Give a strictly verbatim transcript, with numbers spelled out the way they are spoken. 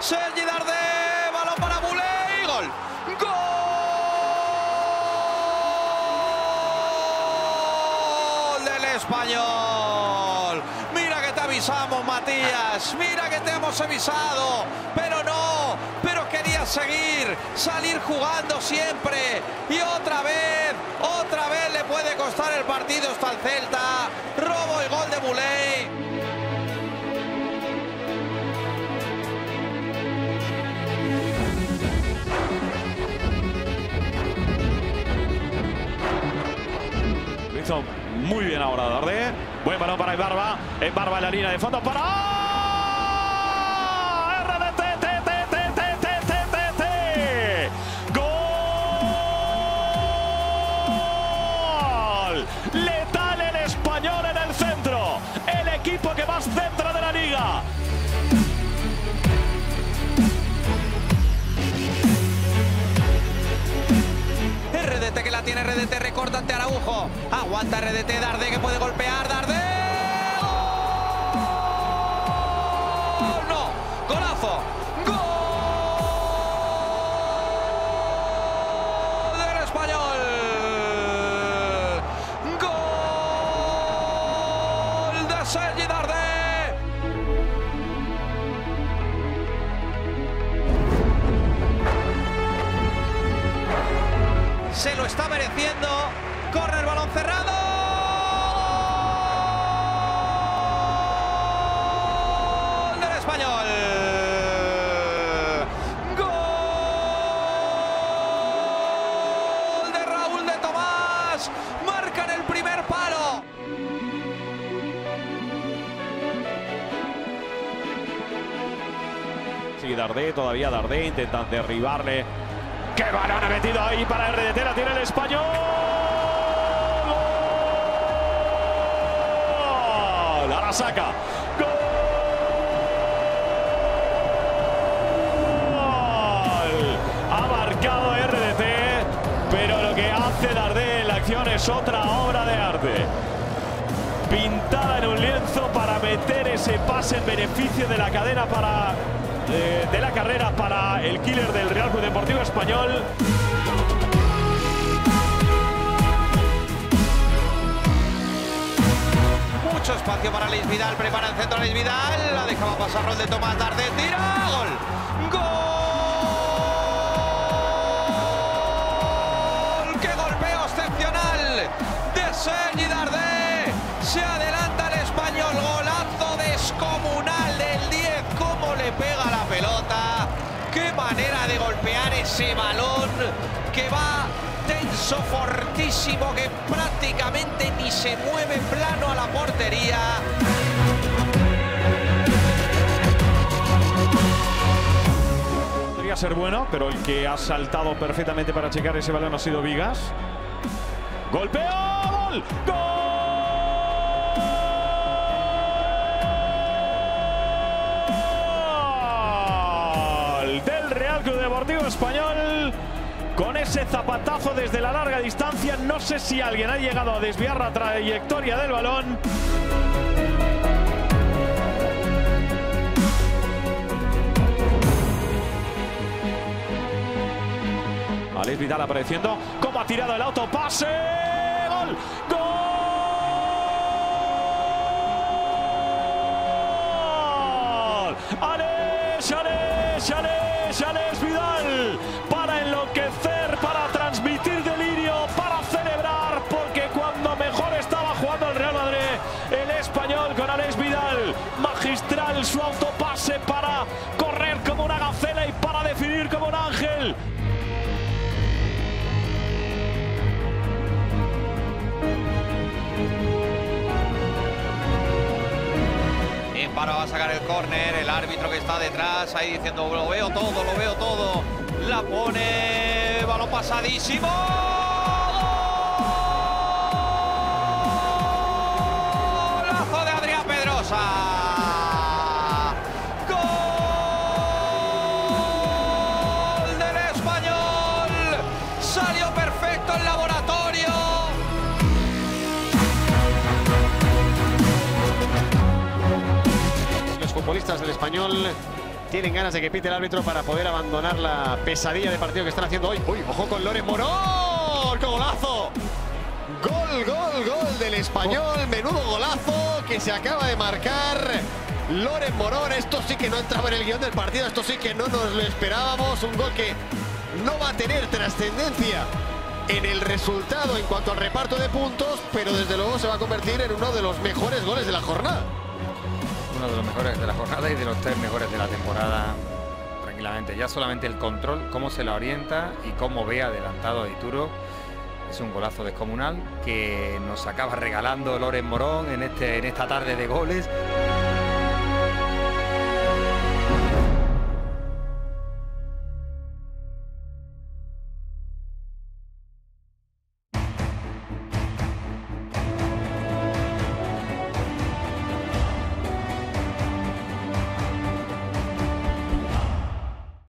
Sergi Darder, balón para Moulay, gol. ¡Gol del Español! Mira que te avisamos, Matías, mira que te hemos avisado, pero no, pero querías seguir, salir jugando siempre, y otra vez, otra vez le puede costar el partido esto al Celta. Robo y gol de Moulay. Muy bien ahora Darder. Buen balón para Ibarba. Ibarba en la línea de fondo para R D T. T, T, T, T, T, T, T, T. ¡Gol! Letal el Español en el centro. El equipo que más centra de la liga. R D T que la tiene, R D T recorta ante Araujo. Aguanta R D T, Darder que puede golpear, Darder. ¡Gol! No, golazo. ¡Gol del Español! ¡Gol de Sergi Darder! Se lo está mereciendo. Corre el balón cerrado. ¡Gol del Español! ¡Gol de Raúl de Tomás! Marcan el primer palo. Sí, Darder, todavía Darder, intentan derribarle. ¡Qué balón ha metido ahí para R D T! La tiene el Español. ¡Gol! Ahora saca. ¡Gol! Ha marcado R D T, pero lo que hace Darder en la acción es otra obra de arte. Pintada en un lienzo para meter ese pase en beneficio de la cadena para... De, de la carrera para el killer del Real Club Deportivo Español. Mucho espacio para Alex Vidal, prepara el centro Alex Vidal, la dejaba pasar Raúl de Tomás, Darder tira, gol. ¡Gol! ¡Qué golpeo excepcional de Sergi Darder! Se adelanta el Español, golazo descomunal del diez, cómo le pega la pelota, qué manera de golpear ese balón que va tenso, fortísimo, que prácticamente ni se mueve plano a la portería. Podría ser bueno, pero el que ha saltado perfectamente para checar ese balón ha sido Vigas. ¡Golpeo! ¡Gol! ¡Gol! Club Deportivo Español con ese zapatazo desde la larga distancia. No sé si alguien ha llegado a desviar la trayectoria del balón. Alex Vidal apareciendo. Cómo ha tirado el autopase. ¡Gol! ¡Gol! ¡Alex! ¡Alex! ¡Alex! Alex Vidal para enloquecer, para transmitir delirio, para celebrar, porque cuando mejor estaba jugando el Real Madrid, el Español con Alex Vidal, magistral su autopase para correr como una gacela y para definir como un ángel. Paro va a sacar el córner, el árbitro que está detrás ahí diciendo lo veo todo, lo veo todo. La pone, balón pasadísimo. Golazo de Adrián Pedrosa. Gol del Español. Salió perfecto el laboratorio. Futbolistas del Español tienen ganas de que pite el árbitro para poder abandonar la pesadilla de partido que están haciendo hoy. Uy, ojo con Loren Morón, ¡qué golazo! Gol, gol, gol del Español, menudo golazo que se acaba de marcar Loren Morón. Esto sí que no entraba en el guión del partido, esto sí que no nos lo esperábamos. Un gol que no va a tener trascendencia en el resultado en cuanto al reparto de puntos, pero desde luego se va a convertir en uno de los mejores goles de la jornada. Uno de los mejores de la jornada y de los tres mejores de la temporada, tranquilamente. Ya solamente el control, cómo se la orienta y cómo ve adelantado a Dituro. Es un golazo descomunal que nos acaba regalando Loren Morón en, este, en esta tarde de goles.